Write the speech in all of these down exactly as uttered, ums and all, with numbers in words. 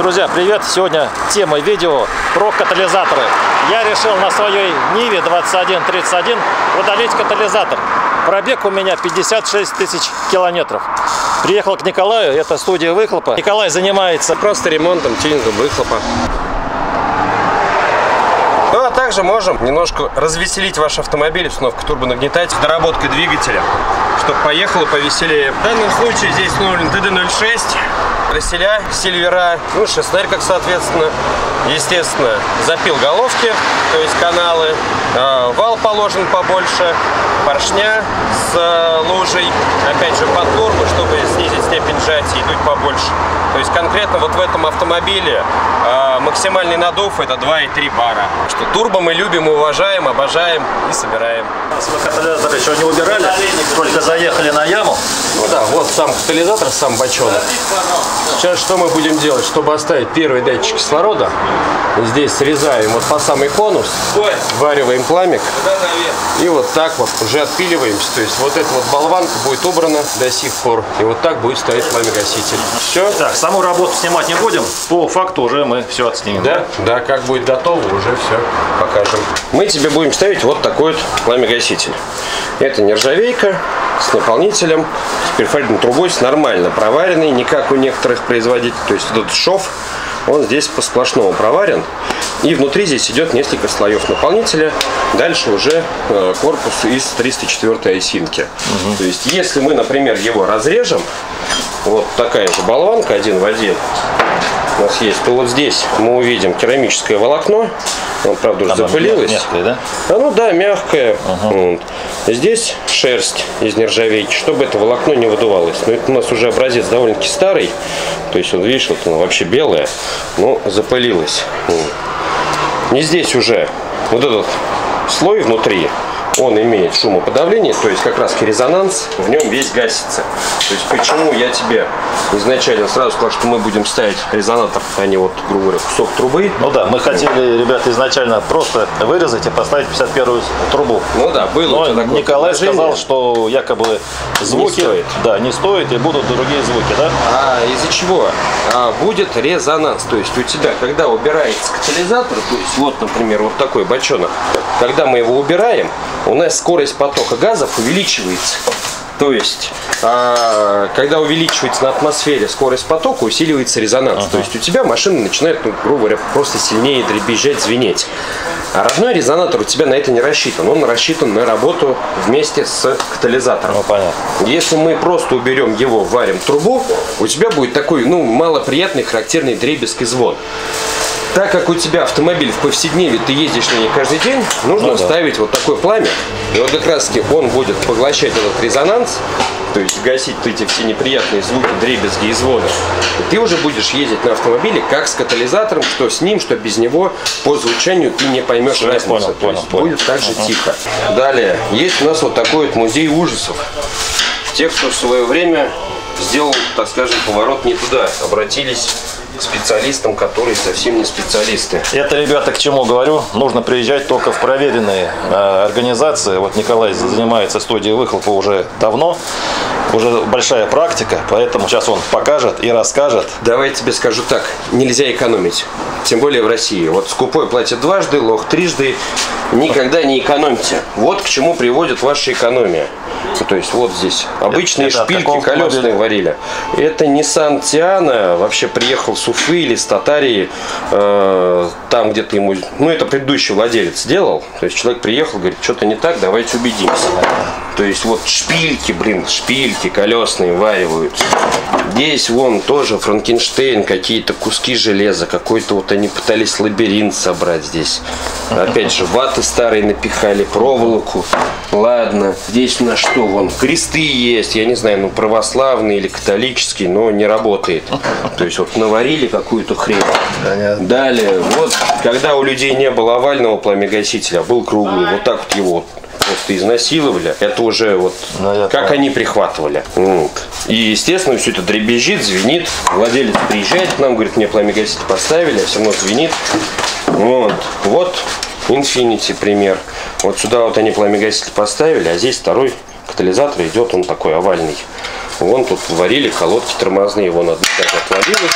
Друзья, привет! Сегодня тема видео про катализаторы. Я решил на своей Ниве двадцать один тридцать один удалить катализатор. Пробег у меня пятьдесят шесть тысяч километров. Приехал к Николаю, это студия выхлопа. Николай занимается просто ремонтом, тюнингом выхлопа. Ну а также можем немножко развеселить ваш автомобиль, установка турбонагнетателя, доработкой двигателя, чтобы поехало повеселее. В данном случае здесь Т Д ноль шесть. Красиля, сильвера, ну, шестнарь, как соответственно. Естественно, запил головки, то есть каналы. Э, вал положен побольше, поршня с э, лужей. Опять же, под турбо, чтобы снизить степень сжатия, идут побольше. То есть конкретно вот в этом автомобиле э, максимальный надув это два и три бара. Что турбо мы любим, уважаем, обожаем и собираем. Вы катализатор еще не убирали, только заехали на яму. Ну да, вот сам катализатор, сам бачонок. Сейчас что мы будем делать? Чтобы оставить первый датчик кислорода, здесь срезаем вот по самый конус, вариваем пламик и вот так вот уже отпиливаемся. То есть вот эта вот болванка будет убрана до сих пор. И вот так будет стоять пламегаситель. Все. Так, саму работу снимать не будем. По факту уже мы все отснимем. Да, да, как будет готово, уже все покажем. Мы тебе будем ставить вот такой вот пламегаситель. Это нержавейка с наполнителем, с перфорированной трубой, с нормально проваренной, не как у некоторых производителей. То есть этот шов, он здесь по сплошному проварен. И внутри здесь идет несколько слоев наполнителя. Дальше уже э, корпус из триста четвёртой осинки. Угу. То есть если мы, например, его разрежем, вот такая же болванка один в один у нас есть, то вот здесь мы увидим керамическое волокно. Он, правда, уже запылилось. Мягкое, да? А, ну да, мягкое. Угу. Вот. Здесь шерсть из нержавейки, чтобы это волокно не выдувалось. Но это у нас уже образец довольно-таки старый. То есть, вот видишь, вот оно вообще белое, но запылилось. Вот. И здесь уже вот этот слой внутри, он имеет шумоподавление, то есть как раз резонанс в нем весь гасится. То есть почему я тебе изначально сразу сказал, что мы будем ставить резонатор, а не вот, грубо говоря, кусок трубы. Ну да, мы хотели, ребята, изначально просто вырезать и поставить пятьдесят первую трубу. Ну да, было. Но Николай сказал, что якобы звуки не стоит. Да, не стоит и будут другие звуки, да? А из-за чего? А, будет резонанс. То есть у тебя, когда убирается катализатор, то есть вот, например, вот такой бачонок, когда мы его убираем, у нас скорость потока газов увеличивается. То есть, а, когда увеличивается на атмосфере скорость потока, усиливается резонанс. Ага. То есть у тебя машина начинает, ну, грубо говоря, просто сильнее дребезжать, звенеть. А родной резонатор у тебя на это не рассчитан. Он рассчитан на работу вместе с катализатором. Ну, понятно. Если мы просто уберем его, варим трубу, у тебя будет такой, ну, малоприятный, характерный дребезг и звон. Так как у тебя автомобиль в повседневе, ты ездишь на ней каждый день, нужно ну, ставить да. вот такой пламя. И вот как раз таки он будет поглощать этот резонанс, то есть гасить эти все неприятные звуки, дребезги и звоны. И ты уже будешь ездить на автомобиле как с катализатором, что с ним, что без него, по звучанию ты не поймешь разницу. Понял, то понял, есть понял. будет так же Uh-huh. тихо. Далее, есть у нас вот такой вот музей ужасов. Те, кто в свое время сделал, так скажем, поворот не туда, обратились к специалистам, которые совсем не специалисты. Это, ребята, к чему говорю, нужно приезжать только в проверенные э, организации. Вот Николай занимается студией выхлопа уже давно, уже большая практика, поэтому сейчас он покажет и расскажет. Давай я тебе скажу так, нельзя экономить, тем более в России. Вот скупой платит дважды, лох трижды, никогда не экономьте. Вот к чему приводит ваша экономия. То есть вот здесь обычные это, шпильки колесные варили. Это Nissan Tiana, вообще приехал с Уфы или с Татарии, э, там где-то ему, ну это предыдущий владелец делал. То есть человек приехал, говорит, что-то не так, давайте убедимся. То есть вот шпильки, блин, шпильки колесные варивают. Здесь вон тоже Франкенштейн, какие-то куски железа, какой-то вот они пытались лабиринт собрать здесь. Опять же, ваты старые напихали, проволоку. Ладно, здесь у нас что, вон, кресты есть, я не знаю, ну православные или католические, но не работает. То есть вот наварили какую-то хрень. Понятно. Далее, вот, когда у людей не было овального пламегасителя, был круглый, вот так вот его просто изнасиловали. Это уже вот ну, как они прихватывали. Вот. И естественно все это дребезжит, звенит. Владелец приезжает к нам, говорит, мне пламегаситель поставили, а все равно звенит. Вот. Вот Infiniti пример. Вот сюда вот они пламегаситель поставили, а здесь второй катализатор идет, он такой овальный. Вон тут варили колодки тормозные, вон одна даже отвалилась.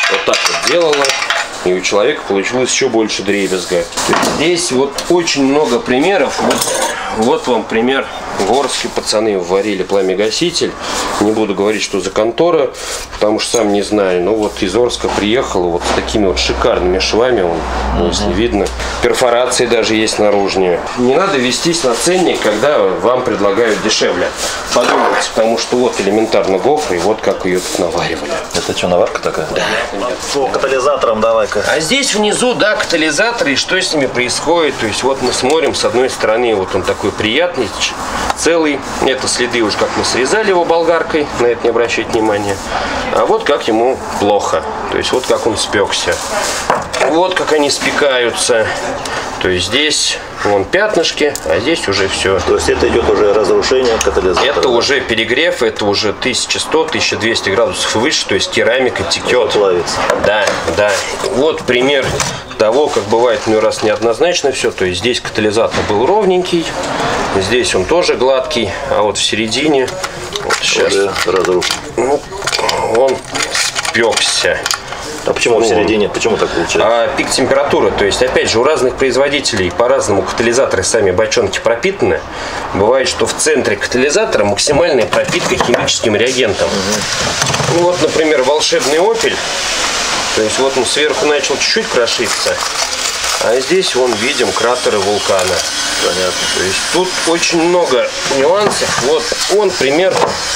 вот так вот делала, и у человека получилось еще больше дребезга. Здесь вот очень много примеров. Вот, вот вам пример. В Орске пацаны варили пламя-гаситель. Не буду говорить, что за контора, потому что сам не знаю. Но вот из Орска приехала вот с такими вот шикарными швами, вон, uh-huh. если видно. Перфорации даже есть наружные. Не надо вестись на ценник, когда вам предлагают дешевле. Подумайте, потому что вот элементарно гофра, и вот как ее тут наваривали. Это что, наварка такая? Да. По катализаторам давай-ка. А здесь внизу, да, катализаторы, и что с ними происходит. То есть вот мы смотрим, с одной стороны, вот он такой приятный, целый. Это следы уж как мы срезали его болгаркой, на это не обращать внимания. А вот как ему плохо. То есть вот как он спекся. Вот как они спекаются. То есть здесь вон пятнышки, а здесь уже все. То есть это идет уже разрушение катализатора. Это уже перегрев, это уже тысяча сто — тысяча двести градусов и выше, то есть керамика текет. Плавится. Да, да. Вот пример того, как бывает ну раз неоднозначно все. То есть здесь катализатор был ровненький, здесь он тоже гладкий, а вот в середине вот сейчас ну, он спекся. А почему ну, в середине? Почему так получается? А пик температуры. То есть, опять же, у разных производителей по-разному катализаторы сами бочонки пропитаны. Бывает, что в центре катализатора максимальная пропитка химическим реагентом. Угу. Ну вот, например, волшебный опель. То есть, вот он сверху начал чуть-чуть крошиться. А здесь, вон, видим кратеры вулкана. Понятно. То есть, тут очень много нюансов. Вот он пример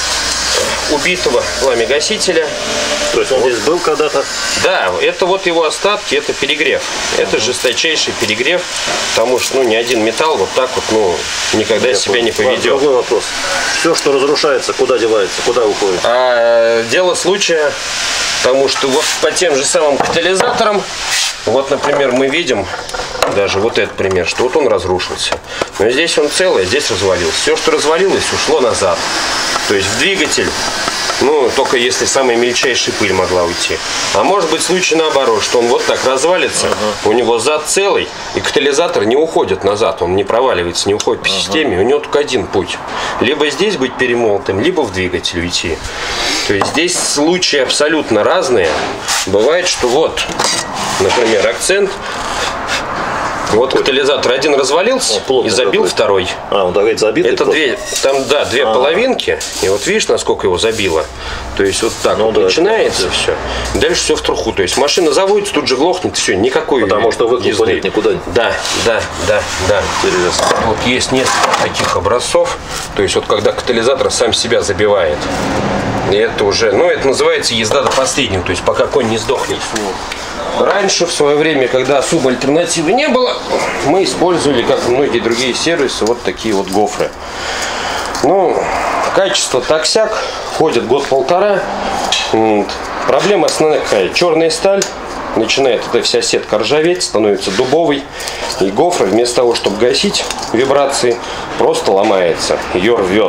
убитого пламя-гасителя. То есть он вот здесь был когда-то? Да, это вот его остатки, это перегрев. Это uh-huh. жесточайший перегрев, потому что ну, ни один металл вот так вот ну, никогда Я себя понял. не поведет. Другой вопрос. Все, что разрушается, куда девается, куда уходит? А, дело случая, потому что вот по тем же самым катализаторам, вот, например, мы видим, даже вот этот пример, что вот он разрушился. Но здесь он целый, а здесь развалился. Все, что развалилось, ушло назад. То есть в двигатель, ну, только если самая мельчайшая пыль могла уйти. А может быть случай наоборот, что он вот так развалится, uh-huh. у него зад целый, и катализатор не уходит назад, он не проваливается, не уходит по uh-huh. системе, у него только один путь. Либо здесь быть перемолотым, либо в двигатель уйти. То есть здесь случаи абсолютно разные. Бывает, что вот, например, акцент. Вот катализатор один развалился и забил какой? второй. А, он говорит забитый. Это две, там, да, две а. половинки. И вот видишь, насколько его забило. То есть вот так ну, вот да, начинается все. Дальше все в труху. То есть машина заводится, тут же глохнет, все, никакой. Потому что выхлопа нет никуда. Да, да, да, да. Интересно. Вот есть несколько таких образцов. То есть вот когда катализатор сам себя забивает. И это уже, ну это называется езда до последнего. То есть пока конь не сдохнет. Раньше, в свое время, когда особо альтернативы не было, мы использовали, как и многие другие сервисы, вот такие вот гофры. Ну, качество так-сяк, ходит год-полтора. Проблема основная какая? Черная сталь. Начинает эта вся сетка ржаветь, становится дубовой. И гофра, вместо того, чтобы гасить вибрации, просто ломается, ее рвет.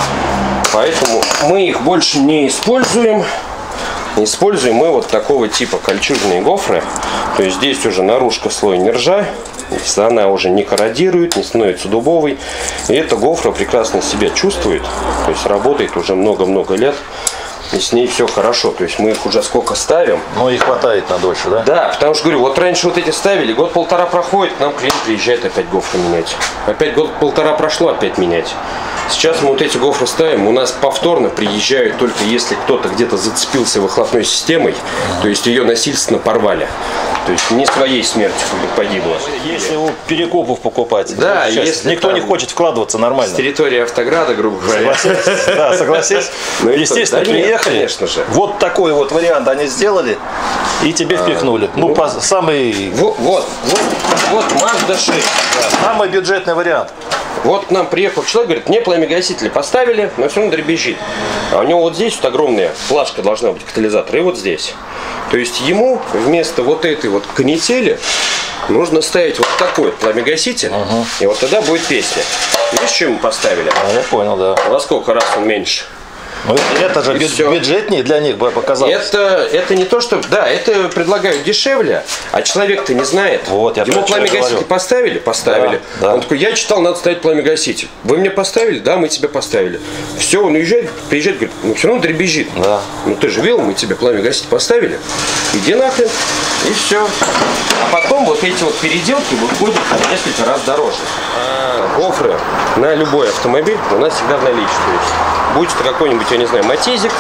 Поэтому мы их больше не используем. Используем мы вот такого типа кольчужные гофры. То есть здесь уже наружка слой нержа. Она уже не корродирует, не становится дубовой. И эта гофра прекрасно себя чувствует. То есть работает уже много-много лет. И с ней все хорошо. То есть мы их уже сколько ставим. Ну и хватает на дольше, да? Да, потому что говорю, вот раньше вот эти ставили, год-полтора проходит, к нам клиент приезжает опять гофры менять. Опять год-полтора прошло, опять менять. Сейчас мы вот эти гофры ставим, у нас повторно приезжают только если кто-то где-то зацепился выхлопной системой, то есть ее насильственно порвали. То есть не своей смертью погибло. Если у перекупов покупать, да, если никто не хочет вкладываться нормально. С территории Автограда, грубо говоря. Согласись? Да, согласись. Ну, естественно, приехали, конечно же. Вот такой вот вариант они сделали и тебе впихнули. Ну, самый... Вот, вот, вот Mazda шесть. Самый бюджетный вариант. Вот к нам приехал человек, говорит, мне пламя-гасители поставили, но все равно дребезжит. А у него вот здесь вот огромная флажка должна быть катализатора, и вот здесь. То есть ему вместо вот этой вот канители нужно ставить вот такой вот пламя-гаситель, угу. И вот тогда будет песня. Видишь, что ему поставили? А, я понял, да. Во сколько раз он меньше? Ну, это же бюд бюджетнее для них бы показалось. Это, это не то, что... Да, это предлагают дешевле, а человек-то не знает. Вот, я Ему пламя-гаситель поставили? Поставили. Да, да. Он такой, я читал, надо ставить пламя-гаситель. Вы мне поставили? Да, мы тебе поставили. Все, он уезжает, приезжает, говорит, ну все равно дребезжит. Да. Ну ты же видел, мы тебе пламя-гаситель поставили. Иди нахрен. И все. А потом вот эти вот переделки выходят в несколько раз дороже. А гофры на любой автомобиль у нас всегда в наличии. То есть, будь это какой-нибудь, я не знаю, матизик,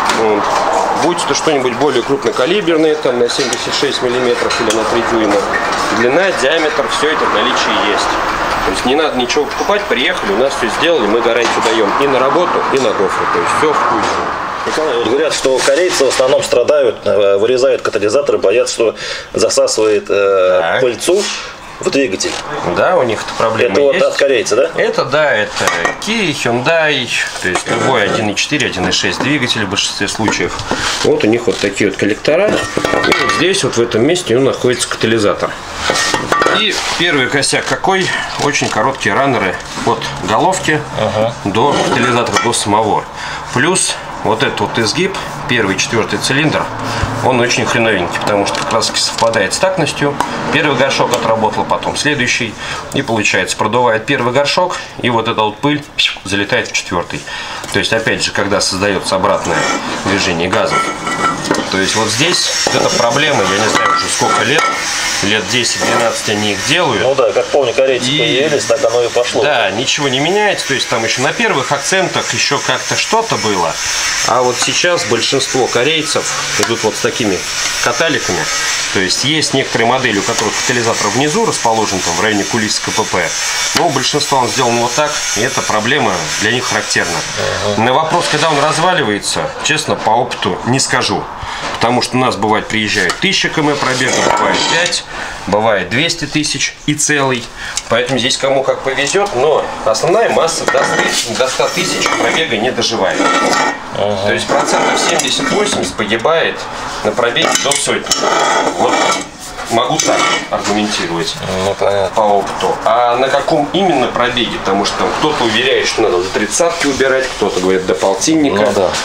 будь это что-нибудь более крупнокалиберное, там на семьдесят шесть миллиметров или на три дюйма. Длина, диаметр, все это в наличии есть. То есть не надо ничего покупать, приехали, у нас все сделали, мы гарантию даем и на работу, и на гофры. То есть все в кучу. Николай, вот говорят, что корейцы в основном страдают, вырезают катализаторы, боятся, что засасывает э, да. пыльцу в двигатель. Да, у них это проблема это есть. Вот от корейца, да? Это, да, это Kia, Hyundai, то есть любой один и четыре, один и шесть двигатель в большинстве случаев. Вот у них вот такие вот коллектора. И вот здесь, вот в этом месте, он находится катализатор. И первый косяк какой? Очень короткие раннеры от головки ага. до катализатора, до самого. Плюс вот этот вот изгиб, первый, четвертый цилиндр, он очень хреновенький, потому что как раз совпадает с тактностью. Первый горшок отработал, потом следующий. И получается, продувает первый горшок, и вот эта вот пыль залетает в четвертый. То есть, опять же, когда создается обратное движение газов. То есть, вот здесь вот эта проблема, я не знаю уже сколько лет, лет десять-двенадцать они их делают. Ну да, как помню, корейцы и... появились, так оно и пошло. Да, ничего не меняется, то есть там еще на первых акцентах еще как-то что-то было. А вот сейчас большинство корейцев идут вот с такими каталиками. То есть есть некоторые модели, у которых катализатор внизу расположен, там в районе кулис КПП. Но у большинства он сделан вот так, и эта проблема для них характерна. Uh-huh. На вопрос, когда он разваливается, честно, по опыту не скажу. Потому что у нас бывает приезжает тысяча километров пробега, бывает пять, бывает двести тысяч и целый. Поэтому здесь кому как повезет, но основная масса до ста тысяч пробега не доживает. Uh-huh. То есть процентов семьдесят-восемьдесят погибает на пробеге до сотни. Вот могу так аргументировать ну, по опыту. А на каком именно пробеге? Потому что кто-то уверяет, что надо до тридцатки убирать, кто-то говорит до полтинника. Ну, да.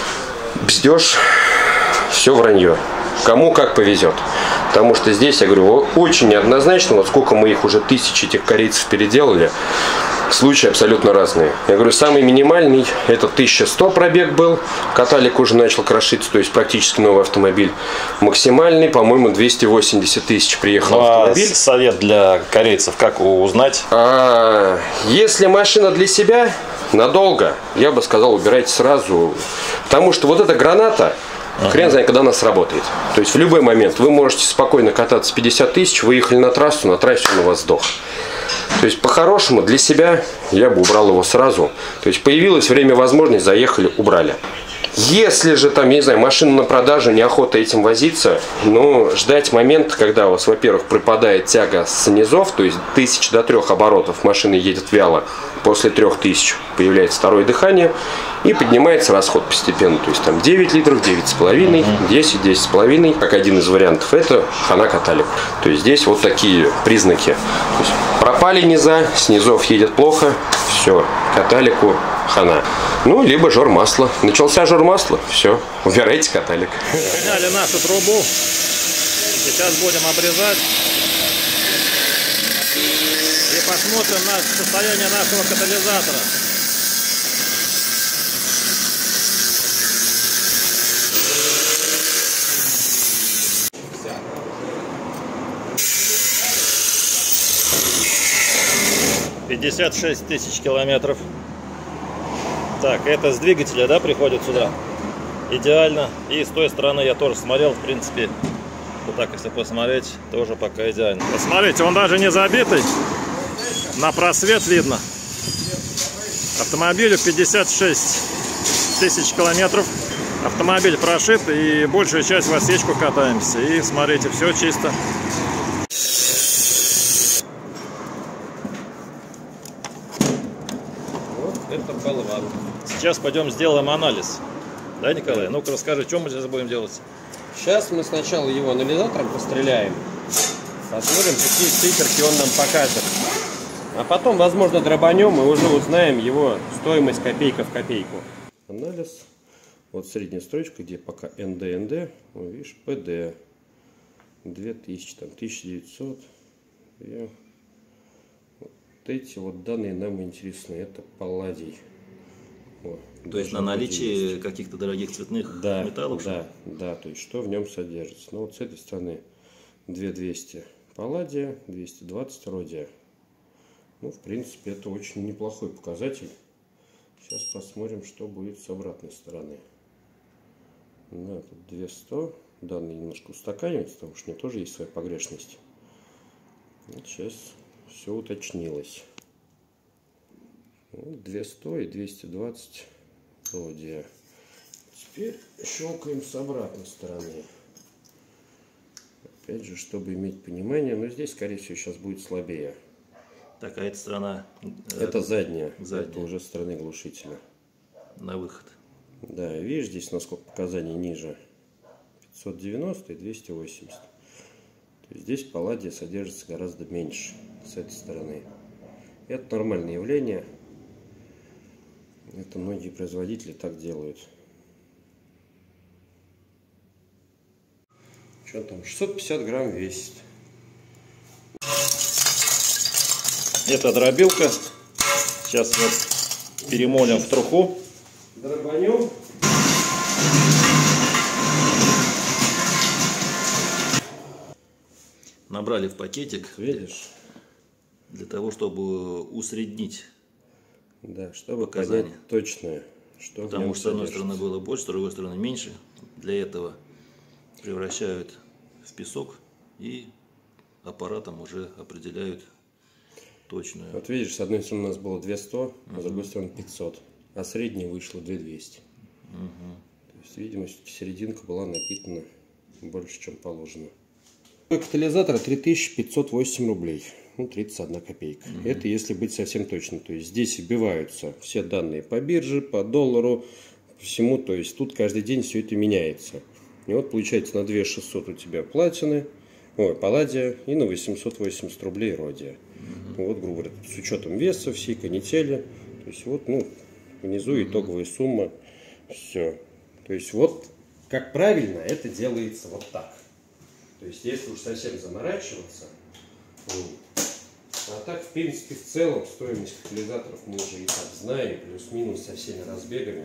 Бздеж. Все вранье. Кому как повезет. Потому что здесь, я говорю, очень неоднозначно. Вот сколько мы их уже тысяч этих корейцев переделали. Случаи абсолютно разные. Я говорю, самый минимальный это тысяча сто пробег был. Каталик уже начал крошиться, то есть практически новый автомобиль. Максимальный, по-моему, двести восемьдесят тысяч приехал ну, автомобиль. А совет для корейцев, как узнать? А, если машина для себя, надолго, я бы сказал, убирайте сразу. Потому что вот эта граната, хрен знает, когда она сработает. То есть в любой момент вы можете спокойно кататься пятьдесят тысяч, выехали на трассу, на трассе он у вас сдох. То есть по-хорошему для себя я бы убрал его сразу. То есть появилось время, возможность, заехали, убрали. Если же там, я не знаю, машина на продажу, неохота этим возиться, но ждать момента, когда у вас, во-первых, пропадает тяга с низов, то есть тысяч до трех оборотов машина едет вяло, после трех тысяч появляется второе дыхание и поднимается расход постепенно. То есть там девять литров, девять с половиной, десять, десять с половиной, как один из вариантов, это хана каталик. То есть здесь вот такие признаки. То есть пропали низа, с низов едет плохо, все, каталику хана. Ну, либо жор масла. Начался жор масла, все, убирайте каталик. Сняли нашу трубу, сейчас будем обрезать и посмотрим на состояние нашего катализатора. пятьдесят шесть тысяч километров. Так, это с двигателя, да, приходит сюда? Идеально. И с той стороны я тоже смотрел, в принципе, вот так, если посмотреть, тоже пока идеально. Посмотрите, он даже не забитый. На просвет видно. Автомобилю пятьдесят шесть тысяч километров. Автомобиль прошит, и большую часть в осечку катаемся. И смотрите, все чисто. Вот это болван. Сейчас пойдем сделаем анализ. Да, Николай? Ну-ка расскажи, что мы сейчас будем делать? Сейчас мы сначала его анализатором постреляем. Посмотрим, какие циферки он нам покажет. А потом, возможно, дробанем и уже узнаем его стоимость копейка в копейку. Анализ. Вот средняя строчка, где пока эн дэ эн дэ, вот видишь, пэ дэ две тысячи, там тысяча девятьсот. И вот эти вот данные нам интересны. Это палладий. Вот, то есть на наличие каких-то дорогих цветных да, металлов? Да, да, то есть что в нем содержится. Ну вот с этой стороны две тысячи двести палладия, двести двадцать родия. Ну, в принципе, это очень неплохой показатель. Сейчас посмотрим, что будет с обратной стороны. Да, тут двести. Данные немножко устаканиваются, потому что у него тоже есть своя погрешность. Вот сейчас все уточнилось. Вот двести и двести двадцать родия. Теперь щелкаем с обратной стороны. Опять же, чтобы иметь понимание, но здесь, скорее всего, сейчас будет слабее. Так, а эта сторона? Это задняя. задняя. Это уже стороны глушителя. На выход. Да, видишь, здесь насколько показаний ниже. пятьсот девяносто и двести восемьдесят. То есть здесь палладия содержится гораздо меньше с этой стороны. Это нормальное явление. Это многие производители так делают. Что там? шестьсот пятьдесят грамм весит. Это дробилка. Сейчас вот перемолим в труху. Дробанем. Набрали в пакетик. Видишь? Для того, чтобы усреднить. Да, чтобы показания. понять точное, что Потому что с одной содержится. стороны было больше, с другой стороны меньше. Для этого превращают в песок и аппаратом уже определяют точную. Вот видишь, с одной стороны у нас было двести, а с другой стороны пятьсот. А средняя вышла две тысячи двести. Угу. То есть, видимо, серединка была напитана больше, чем положено. Катализатор три тысячи пятьсот восемь рублей. Ну, тридцать одна копейка. Угу. Это если быть совсем точным. То есть здесь вбиваются все данные по бирже, по доллару, по всему. То есть тут каждый день все это меняется. И вот получается на две тысячи шестьсот у тебя платины, ой, палладия, и на восемьсот восемьдесят рублей родия. Угу. Вот, грубо говоря, с учетом веса, всей канители. То есть вот, ну, внизу угу. итоговая сумма. Все. То есть вот как правильно это делается вот так. То есть если уж совсем заморачиваться, а так, в принципе, в целом стоимость катализаторов мы уже и так знаем, плюс-минус со всеми разбегами.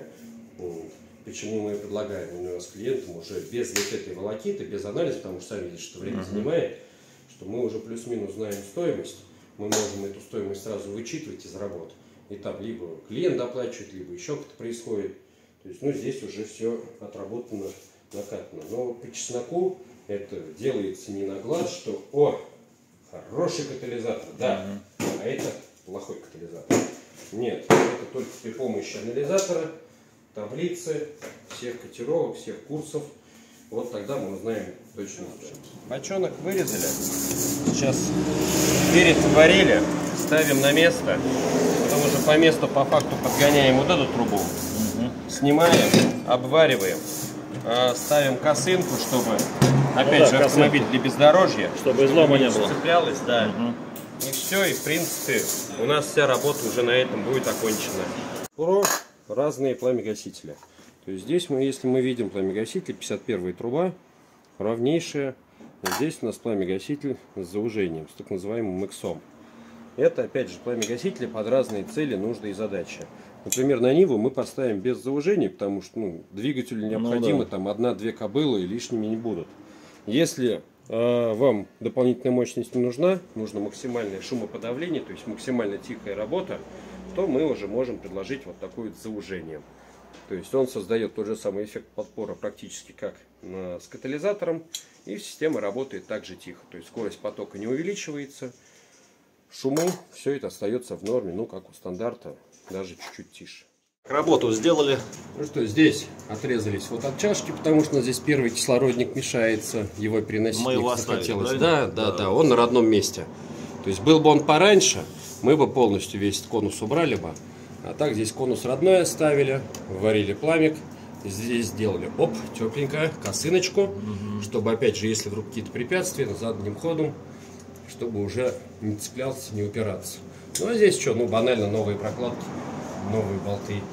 Почему мы предлагаем у нас клиентам уже без вот этой волокиты, без анализа, потому что сами видите, что время uh-huh. занимает, что мы уже плюс-минус знаем стоимость, мы можем эту стоимость сразу вычитывать из работ. И там либо клиент доплачивает, либо еще что-то происходит. То есть, ну, здесь уже все отработано, накатано. Но по чесноку это делается не на глаз, что о, хороший катализатор, да, uh-huh. а это плохой катализатор. Нет, это только при помощи анализатора, таблицы, всех котировок, всех курсов. Вот тогда мы узнаем точно. Бочонок вырезали. Сейчас перетворили, ставим на место. Потом уже по месту, по факту подгоняем вот эту трубу. Uh-huh. Снимаем, обвариваем. Ставим косынку, чтобы, опять ну, же, да, автомобиль для бездорожья, чтобы излома не было. Цеплялось, да. Угу. И все, и в принципе у нас вся работа уже на этом будет окончена. Про разные пламегасители. То есть здесь мы, если мы видим пламегаситель, пятьдесят первая труба, ровнейшая. Вот здесь у нас пламегаситель с заужением, с так называемым иксом. Это, опять же, пламегасители под разные цели, нужды и задачи. Например, на Ниву мы поставим без заужения, потому что ну, двигателю необходимо ну, да. там одна-две кобылы и лишними не будут. Если э, вам дополнительная мощность не нужна, нужно максимальное шумоподавление, то есть максимально тихая работа, то мы уже можем предложить вот такое вот заужение. То есть он создает тот же самый эффект подпора практически как э, с катализатором, и система работает также тихо. То есть скорость потока не увеличивается, шуму, все это остается в норме, ну как у стандарта. Даже чуть-чуть тише. Работу сделали. Ну что, здесь отрезались вот от чашки, потому что здесь первый кислородник мешается, его переносить мы его не оставили, захотелось. Да, да, да, да, он на родном месте. То есть был бы он пораньше, мы бы полностью весь конус убрали бы. А так здесь конус родной оставили, варили пламик, здесь сделали, оп, тепленькая косыночку, угу. чтобы опять же, если вдруг какие-то препятствия, задним ходом, чтобы уже не цеплялся, не упираться. Ну а здесь что, ну банально новые прокладки, новые болты,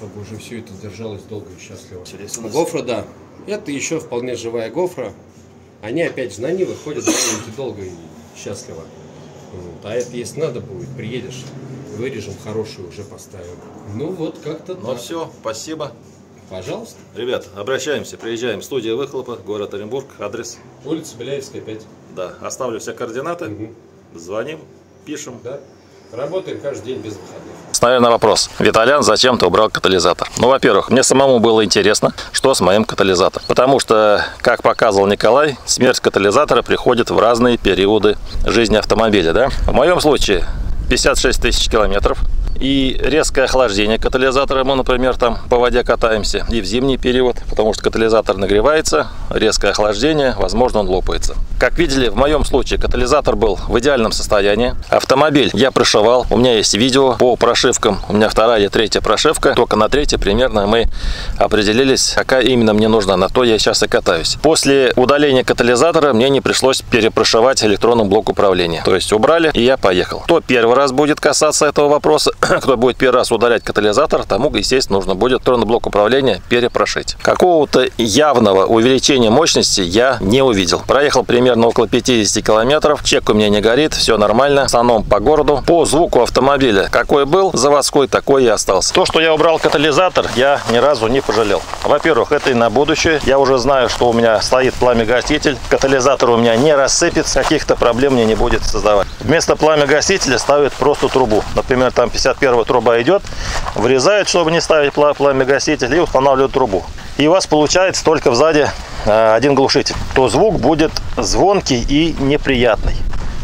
чтобы уже все это держалось долго и счастливо. Интересно. Гофра, да. Это еще вполне живая гофра. Они опять же на нивы ходят довольно долго и счастливо. Вот. А это если надо будет, приедешь, вырежем хорошую, уже поставим. Ну вот как-то Ну все, спасибо. Пожалуйста. Ребят, обращаемся, приезжаем. Студия Выхлопа, город Оренбург, адрес. Улица Беляевская, пять. Да, оставлю все координаты. Угу. Звоним, пишем. Да. Работаем каждый день без выходных. Наверное, вопрос. Виталян, зачем ты убрал катализатор? Ну, во-первых, мне самому было интересно, что с моим катализатором. Потому что, как показывал Николай, смерть катализатора приходит в разные периоды жизни автомобиля. Да? В моем случае пятьдесят шесть тысяч километров. И резкое охлаждение катализатора, мы, например, там по воде катаемся, и в зимний период, потому что катализатор нагревается, резкое охлаждение, возможно, он лопается. Как видели, в моем случае катализатор был в идеальном состоянии. Автомобиль я прошивал, у меня есть видео по прошивкам, у меня вторая и третья прошивка, только на третьей примерно мы определились, какая именно мне нужна, на то я сейчас и катаюсь. После удаления катализатора мне не пришлось перепрошивать электронный блок управления, то есть убрали, и я поехал. Кто первый раз будет касаться этого вопроса, кто будет первый раз удалять катализатор, тому, естественно, нужно будет электронный блок управления перепрошить. Какого-то явного увеличения мощности я не увидел. Проехал примерно около пятидесяти километров, чек у меня не горит, все нормально, в основном по городу. По звуку автомобиля, какой был заводской, такой и остался. То, что я убрал катализатор, я ни разу не пожалел. Во-первых, это и на будущее. Я уже знаю, что у меня стоит пламя-гаситель, катализатор у меня не рассыпется, каких-то проблем мне не будет создавать. Вместо пламя-гасителя ставят просто трубу. Например, там пятьдесят первая труба идет, врезают, чтобы не ставить пламя-гаситель, и устанавливают трубу. И у вас получается только сзади э, один глушитель. То звук будет звонкий и неприятный.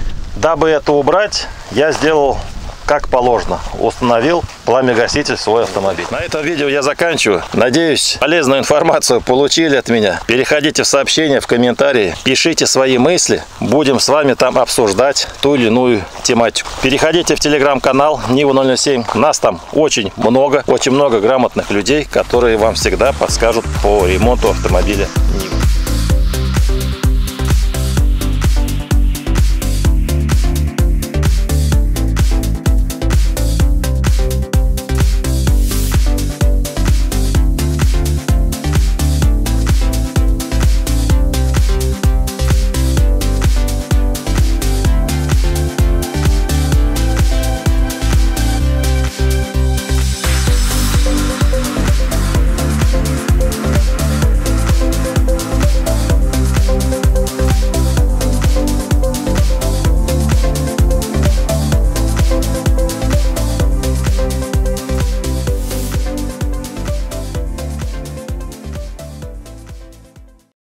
Дабы это убрать, я сделал как положено. Установил пламя-гаситель в свой автомобиль. На этом видео я заканчиваю. Надеюсь, полезную информацию получили от меня. Переходите в сообщения, в комментарии, пишите свои мысли. Будем с вами там обсуждать ту или иную тематику. Переходите в телеграм-канал Нива ноль ноль семь. Нас там очень много, очень много грамотных людей, которые вам всегда подскажут по ремонту автомобиля Нива.